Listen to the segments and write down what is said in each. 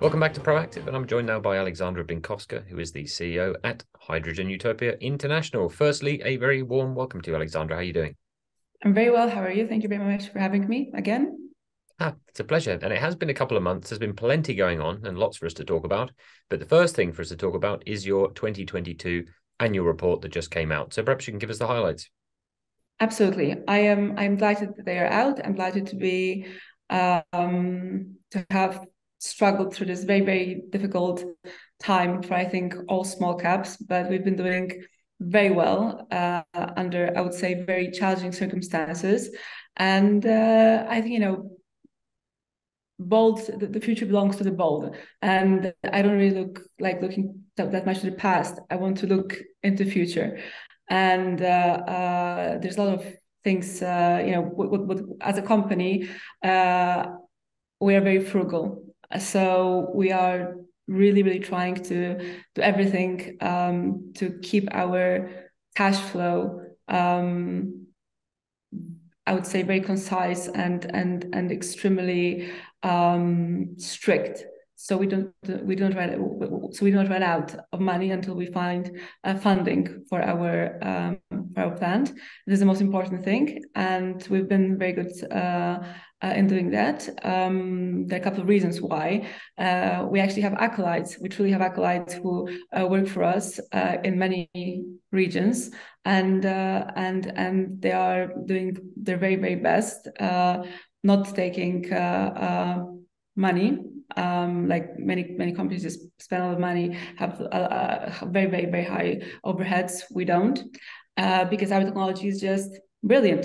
Welcome back to Proactive, and I'm joined now by Aleksandra Binkowska, who is the CEO at Hydrogen Utopia International. Firstly, a very warm welcome to you, Aleksandra. How are you doing? I'm very well. How are you? Thank you very much for having me again. It's a pleasure. And it has been a couple of months. There's been plenty going on and lots for us to talk about. But the first thing for us to talk about is your 2022 annual report that just came out. So perhaps you can give us the highlights. Absolutely. I'm delighted that they are out. I'm delighted to have struggled through this very, very difficult time for, I think, all small caps, but we've been doing very well under, I would say, very challenging circumstances. And I think, bold, the future belongs to the bold. And I don't really looking that much to the past. I want to look into the future. And there's a lot of things, as a company, we are very frugal. So we are really, really trying to do everything to keep our cash flow, I would say, very concise and extremely strict. So we don't run out of money until we find funding for our plan. This is the most important thing, and we've been very good in doing that. There are a couple of reasons why. We actually have acolytes. We truly have acolytes who work for us in many regions, and they are doing their very, very best, not taking money. Like many companies just spend a lot of money, have very, very, very high overheads. We don't, because our technology is just brilliant.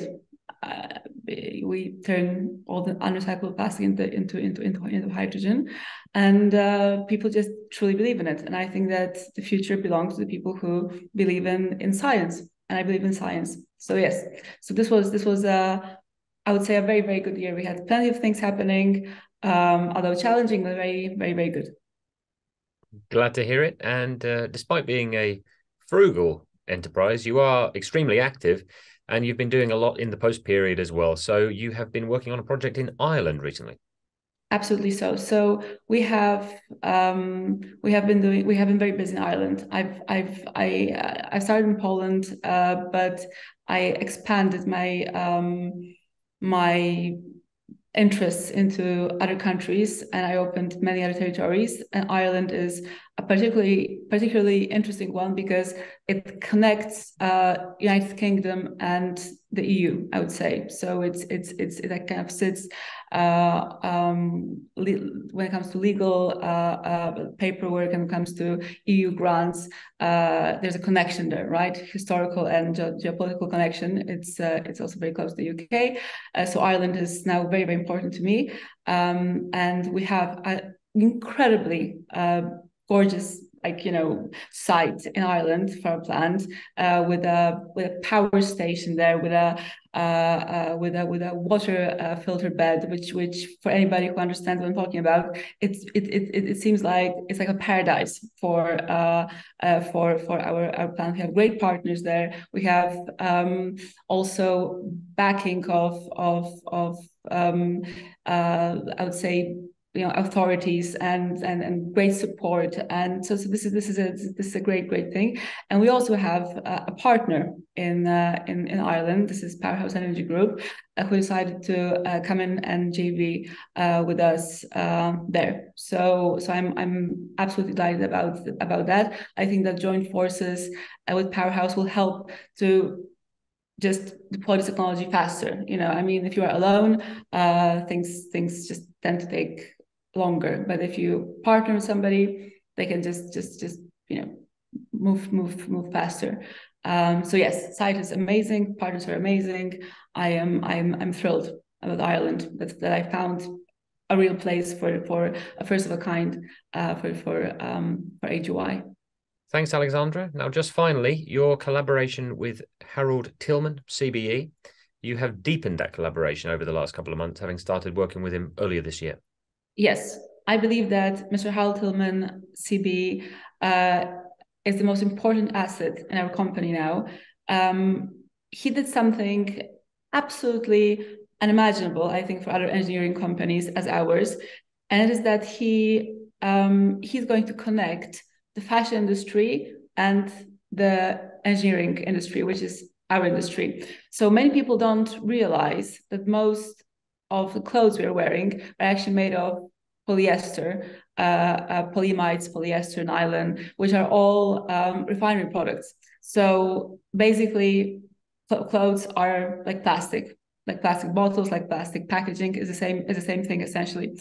We turn all the unrecyclable plastic into hydrogen, and people just truly believe in it. And I think that the future belongs to the people who believe in science, and I believe in science. So yes, so this was I would say a very, very good year. We had plenty of things happening, although challenging, but very, very, very good. Glad to hear it. And despite being a frugal enterprise, you are extremely active. And you've been doing a lot in the post period as well. So you have been working on a project in Ireland recently. Absolutely so. So we have been very busy in Ireland. I started in Poland, but I expanded my interests into other countries, and I opened many other territories. And Ireland is a particularly interesting one because it connects United Kingdom and the EU, I would say. So it kind of sits when it comes to legal paperwork, and when it comes to EU grants. There's a connection there, right? Historical and geopolitical connection. It's also very close to the UK. So Ireland is now very, very important to me, and we have an incredibly gorgeous site in Ireland for our plant, with a power station there, with a water filter bed, which for anybody who understands what I'm talking about, it seems like it's like a paradise for our plant. We have great partners there. We have also backing of I would say, authorities and great support, and so this is a great thing. And we also have a partner in Ireland. This is Powerhouse Energy Group, who decided to come in and JV with us there. So I'm absolutely delighted about that. I think that joint forces with Powerhouse will help to just deploy this technology faster. I mean, if you are alone, things just tend to take longer. But if you partner with somebody, they can just move faster. So yes, site is amazing, partners are amazing. I'm thrilled about Ireland, that I found a real place for a first of a kind for HUI. Thanks, Aleksandra. Now, just finally, your collaboration with Harold Tillman CBE. You have deepened that collaboration over the last couple of months, having started working with him earlier this year. Yes, I believe that Mr. Harold Tillman CBE is the most important asset in our company now. He did something absolutely unimaginable, I think, for other engineering companies as ours, and it is that he he's going to connect the fashion industry and the engineering industry, which is our industry. So many people don't realize that most of the clothes we are wearing are actually made of polyester, polyamides, polyester, nylon, which are all refinery products. So basically, clothes are like plastic bottles, like plastic packaging is the same thing essentially.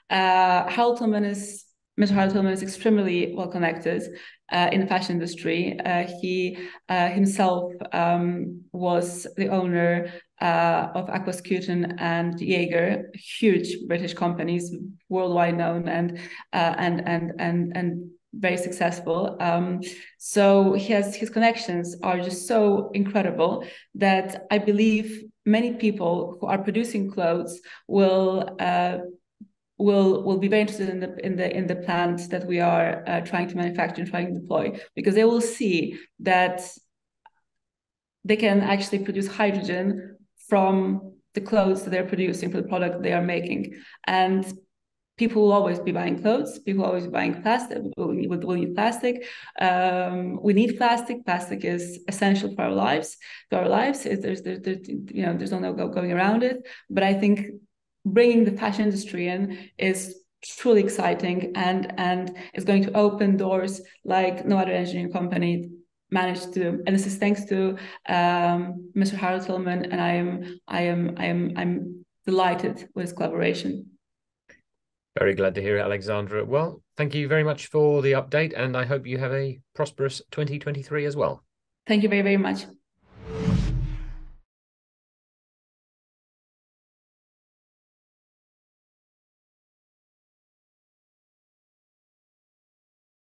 Mr. Harold Tillman is extremely well connected in the fashion industry. He himself was the owner of AQSE and Jaeger, huge British companies, worldwide known and very successful. So his connections are just so incredible that I believe many people who are producing clothes will be very interested in the plant that we are trying to manufacture and trying to deploy, because they will see that they can actually produce hydrogen from the clothes that they're producing, for the product they are making. And people will always be buying clothes. People will always be buying plastic. We'll need plastic. We need plastic. Plastic is essential for our lives. There's no going around it. But I think bringing the fashion industry in is truly exciting and is going to open doors like no other engineering company managed to. And this is thanks to Mr. Harold Tillman, and I'm delighted with his collaboration. Very glad to hear it, Aleksandra. Well, thank you very much for the update, and I hope you have a prosperous 2023 as well. Thank you very, very much.